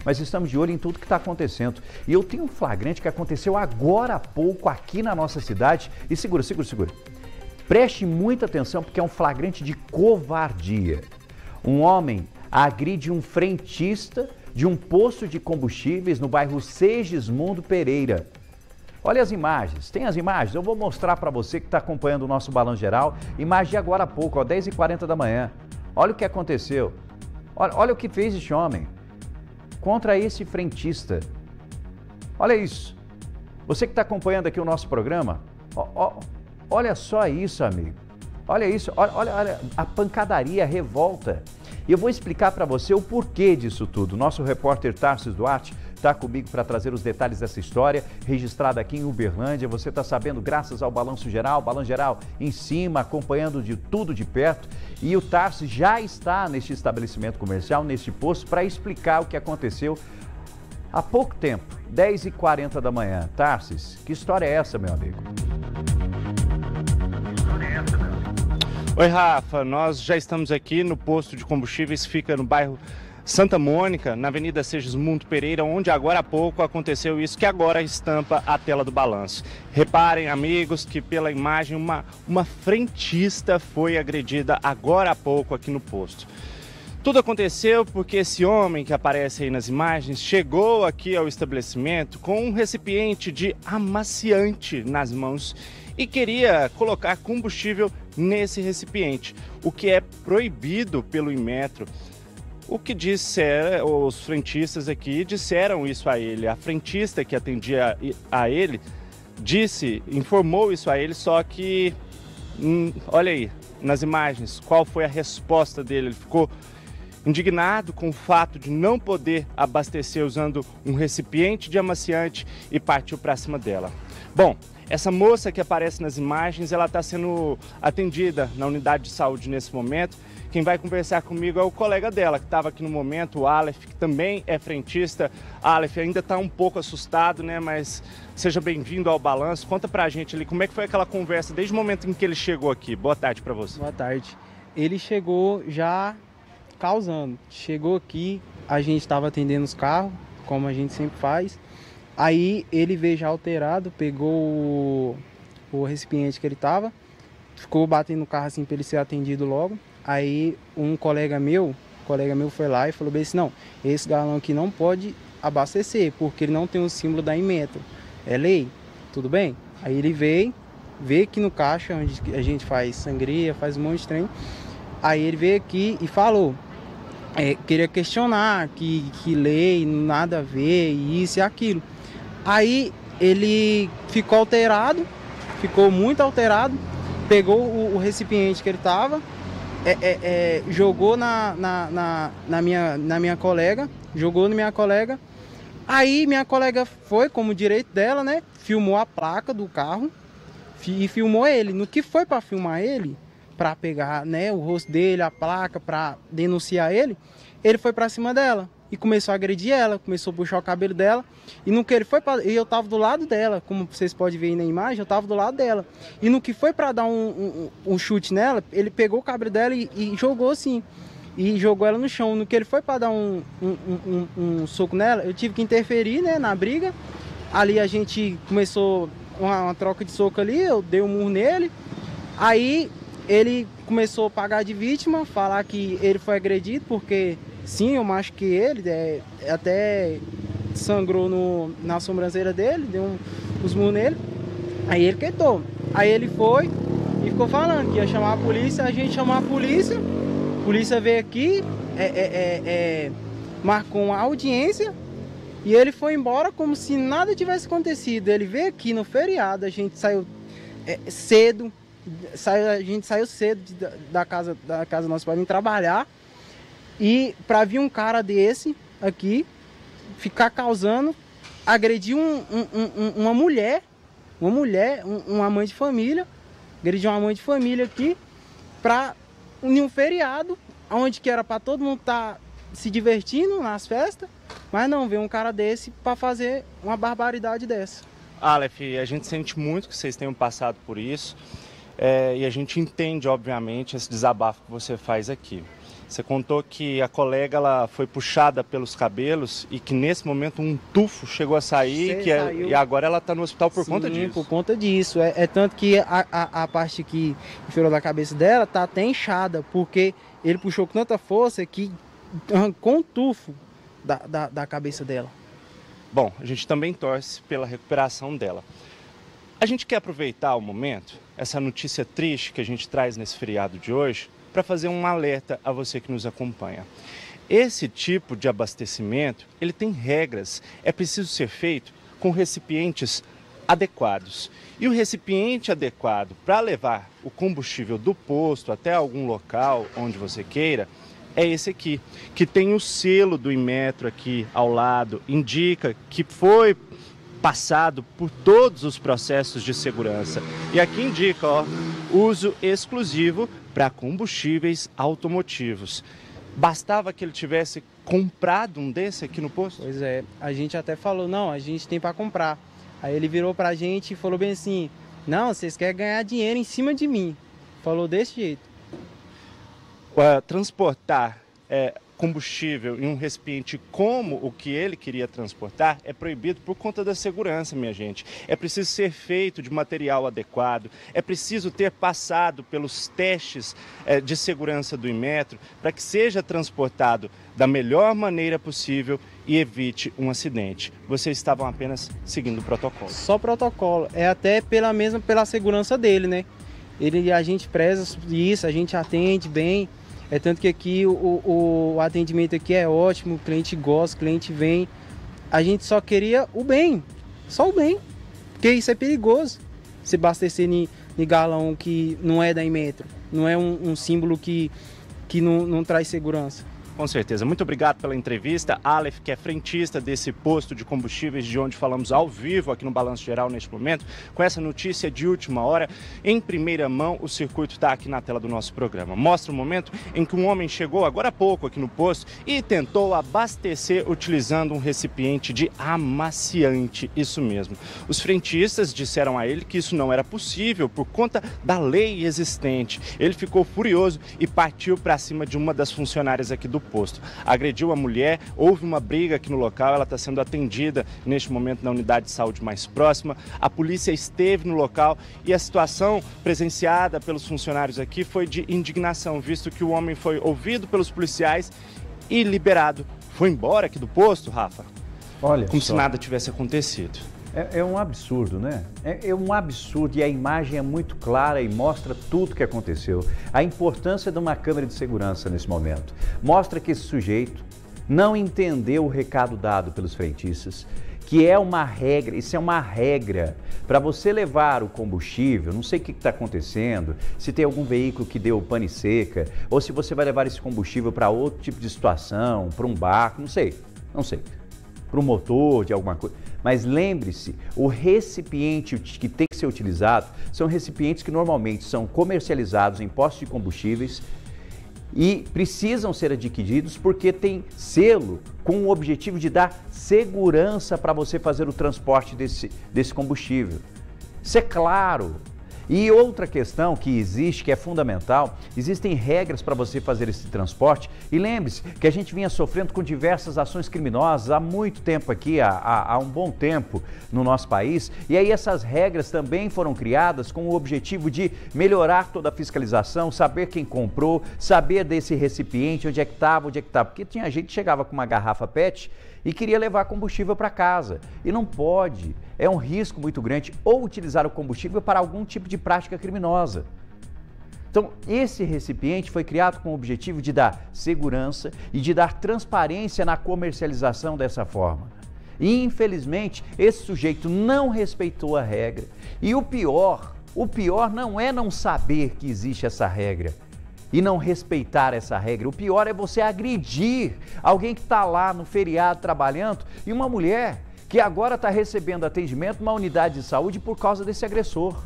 mas estamos de olho em tudo que está acontecendo. E eu tenho um flagrante que aconteceu agora há pouco aqui na nossa cidade. E segura. Preste muita atenção porque é um flagrante de covardia. Um homem agride um frentista de um posto de combustíveis no bairro Segismundo Pereira. Olha as imagens, tem as imagens? Eu vou mostrar para você que está acompanhando o nosso Balanço Geral. Imagem de agora há pouco, 10h40 da manhã. Olha o que aconteceu. Olha o que fez esse homem contra esse frentista. Olha isso. Você que está acompanhando aqui o nosso programa, olha só isso, amigo. Olha isso, olha a pancadaria, a revolta. E eu vou explicar para você o porquê disso tudo. Nosso repórter Tarcísio Duarte está comigo para trazer os detalhes dessa história, registrada aqui em Uberlândia. Você está sabendo graças ao Balanço Geral, em cima, acompanhando de tudo de perto. E o Tarcísio já está neste estabelecimento comercial, neste posto, para explicar o que aconteceu há pouco tempo, 10h40 da manhã. Tarcísio, que história é essa, meu amigo? Oi, Rafa, nós já estamos aqui no posto de combustíveis, fica no bairro Santa Mônica, na Avenida Segismundo Pereira, onde agora há pouco aconteceu isso que agora estampa a tela do balanço. Reparem, amigos, que pela imagem uma frentista foi agredida agora há pouco aqui no posto. Tudo aconteceu porque esse homem que aparece aí nas imagens chegou aqui ao estabelecimento com um recipiente de amaciante nas mãos e queria colocar combustível nesse recipiente, o que é proibido pelo Inmetro. O que disseram, os frentistas aqui disseram isso a ele. A frentista que atendia a ele informou isso a ele, só que, olha aí, nas imagens, qual foi a resposta dele? Ele ficou indignado com o fato de não poder abastecer usando um recipiente de amaciante e partiu para cima dela. Bom, essa moça que aparece nas imagens, ela está sendo atendida na unidade de saúde nesse momento. Quem vai conversar comigo é o colega dela, que estava aqui no momento, o Aleph, que também é frentista. Aleph, ainda está um pouco assustado, né? Mas seja bem-vindo ao Balanço. Conta pra gente ali, como é que foi aquela conversa desde o momento em que ele chegou aqui? Boa tarde para você. Boa tarde. Ele chegou já causando. Chegou aqui, a gente estava atendendo os carros, como a gente sempre faz. Aí ele veio já alterado, pegou o recipiente que ele estava, ficou batendo no carro assim para ele ser atendido logo. Aí um colega meu foi lá e falou bem assim, não, esse galão aqui não pode abastecer, porque ele não tem o símbolo da Inmetro. É lei, tudo bem? Aí ele veio aqui no caixa, onde a gente faz sangria, faz um monte de trem. Aí ele veio aqui e falou, queria questionar que lei, nada a ver, isso e aquilo. Aí ele ficou alterado, ficou muito alterado, pegou o recipiente que ele estava, jogou na minha colega, Aí minha colega foi, como direito dela, né, filmou a placa do carro e filmou ele. No que foi para filmar ele, para pegar, né, o rosto dele, a placa, para denunciar ele foi para cima dela. E começou a agredir ela, começou a puxar o cabelo dela. E no que ele foi e eu tava do lado dela, como vocês podem ver aí na imagem, eu tava do lado dela. E no que foi para dar um chute nela, ele pegou o cabelo dela e jogou assim. E jogou ela no chão. No que ele foi para dar um soco nela, eu tive que interferir, né, na briga. Ali a gente começou uma troca de soco ali, eu dei um murro nele. Aí ele começou a pagar de vítima, falar que ele foi agredido porque... Sim, eu machuquei ele, até sangrou na sobrancelha dele, deu uns murros nele. Aí ele quietou. Aí ele foi e ficou falando que ia chamar a polícia. A gente chamou a polícia veio aqui, marcou uma audiência e ele foi embora como se nada tivesse acontecido. Ele veio aqui no feriado, a gente saiu cedo, a gente saiu cedo da casa nossa para vir trabalhar. E para vir um cara desse aqui, ficar causando, agredir uma mulher, uma mãe de família, agredir uma mãe de família aqui, para um feriado, onde que era para todo mundo estar se divertindo nas festas, mas não, veio um cara desse para fazer uma barbaridade dessa. Aleph, a gente sente muito que vocês tenham passado por isso, e a gente entende, obviamente, esse desabafo que você faz aqui. Você contou que a colega ela foi puxada pelos cabelos e que nesse momento um tufo chegou a sair e agora ela está no hospital por conta disso. Por conta disso. É tanto que a parte que enfiou da cabeça dela está até inchada, porque ele puxou com tanta força que arrancou um tufo da cabeça dela. Bom, a gente também torce pela recuperação dela. A gente quer aproveitar o momento, essa notícia triste que a gente traz nesse feriado de hoje, para fazer um alerta a você que nos acompanha. Esse tipo de abastecimento, ele tem regras, é preciso ser feito com recipientes adequados. E o recipiente adequado para levar o combustível do posto até algum local onde você queira, é esse aqui, que tem o selo do Inmetro aqui ao lado, indica que foi passado por todos os processos de segurança. E aqui indica, ó, uso exclusivo para combustíveis automotivos. Bastava que ele tivesse comprado um desse aqui no posto? Pois é, a gente até falou, não, a gente tem para comprar. Aí ele virou para a gente e falou bem assim, não, vocês querem ganhar dinheiro em cima de mim. Falou desse jeito. Transportar combustível em um recipiente como o que ele queria transportar é proibido por conta da segurança, minha gente. É preciso ser feito de material adequado, é preciso ter passado pelos testes de segurança do Inmetro para que seja transportado da melhor maneira possível e evite um acidente. Vocês estavam apenas seguindo o protocolo. Só protocolo, é até pela segurança dele, né? A gente preza isso, a gente atende bem. É tanto que aqui o atendimento aqui é ótimo, o cliente gosta, o cliente vem. A gente só queria o bem, só o bem, porque isso é perigoso. Se abastecer em galão que não é da Inmetro, não é um símbolo que não traz segurança. Com certeza. Muito obrigado pela entrevista. Aleph, que é frentista desse posto de combustíveis de onde falamos ao vivo aqui no Balanço Geral neste momento, com essa notícia de última hora, em primeira mão, o circuito está aqui na tela do nosso programa. Mostra o momento em que um homem chegou agora há pouco aqui no posto e tentou abastecer utilizando um recipiente de amaciante. Isso mesmo. Os frentistas disseram a ele que isso não era possível por conta da lei existente. Ele ficou furioso e partiu para cima de uma das funcionárias aqui do posto. Agrediu a mulher, houve uma briga aqui no local, ela está sendo atendida neste momento na unidade de saúde mais próxima. A polícia esteve no local e a situação presenciada pelos funcionários aqui foi de indignação, visto que o homem foi ouvido pelos policiais e liberado. Foi embora aqui do posto, Rafa? Olha como só, se nada tivesse acontecido. É um absurdo, né? É um absurdo e a imagem é muito clara e mostra tudo o que aconteceu. A importância de uma câmera de segurança nesse momento. Mostra que esse sujeito não entendeu o recado dado pelos frentistas, que é uma regra, isso é uma regra para você levar o combustível, não sei o que está acontecendo, se tem algum veículo que deu pane seca, ou se você vai levar esse combustível para outro tipo de situação, para um barco, não sei, para um motor de alguma coisa. Mas lembre-se, o recipiente que tem que ser utilizado são recipientes que normalmente são comercializados em postos de combustíveis e precisam ser adquiridos porque tem selo com o objetivo de dar segurança para você fazer o transporte desse combustível. Isso é claro. E outra questão que existe, que é fundamental, existem regras para você fazer esse transporte. E lembre-se que a gente vinha sofrendo com diversas ações criminosas há muito tempo aqui, há um bom tempo no nosso país. E aí essas regras também foram criadas com o objetivo de melhorar toda a fiscalização, saber quem comprou, saber desse recipiente, onde é que estava. Porque tinha gente que chegava com uma garrafa PET e queria levar combustível para casa. E não pode. É um risco muito grande ou utilizar o combustível para algum tipo de prática criminosa. Então, esse recipiente foi criado com o objetivo de dar segurança e de dar transparência na comercialização dessa forma. E, infelizmente, esse sujeito não respeitou a regra. E o pior não é não saber que existe essa regra e não respeitar essa regra. O pior é você agredir alguém que está lá no feriado trabalhando e uma mulher que agora está recebendo atendimento numa unidade de saúde por causa desse agressor.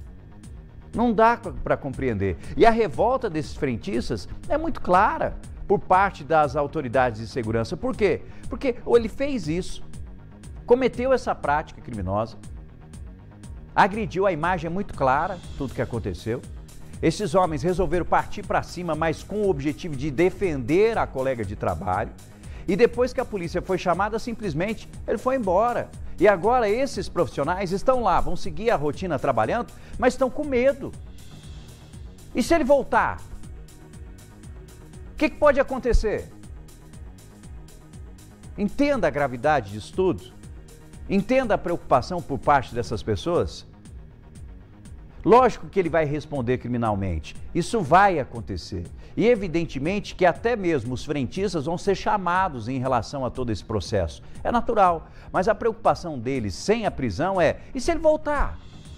Não dá para compreender. E a revolta desses frentistas é muito clara por parte das autoridades de segurança. Por quê? Porque ele fez isso, cometeu essa prática criminosa, agrediu, a imagem é muito clara, tudo que aconteceu. Esses homens resolveram partir para cima, mas com o objetivo de defender a colega de trabalho. E depois que a polícia foi chamada, simplesmente ele foi embora. E agora esses profissionais estão lá, vão seguir a rotina trabalhando, mas estão com medo. E se ele voltar? O que pode acontecer? Entenda a gravidade disso tudo. Entenda a preocupação por parte dessas pessoas. Lógico que ele vai responder criminalmente. Isso vai acontecer. E evidentemente que até mesmo os frentistas vão ser chamados em relação a todo esse processo. É natural. Mas a preocupação deles sem a prisão é: e se ele voltar?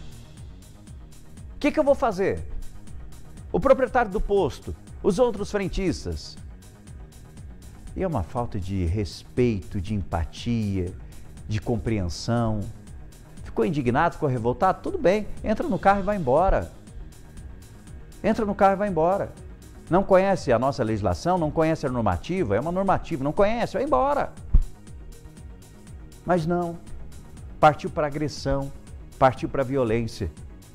O que eu vou fazer? O proprietário do posto, os outros frentistas. E é uma falta de respeito, de empatia, de compreensão. Ficou indignado, ficou revoltado? Tudo bem, entra no carro e vai embora. Entra no carro e vai embora. Não conhece a nossa legislação, não conhece a normativa, é uma normativa, não conhece, vai embora. Mas não, partiu para agressão, partiu para violência.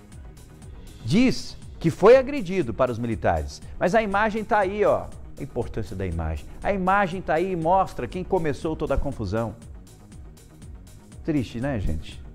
Diz que foi agredido para os militares, mas a imagem está aí, ó, a importância da imagem. A imagem está aí e mostra quem começou toda a confusão. Triste, né, gente?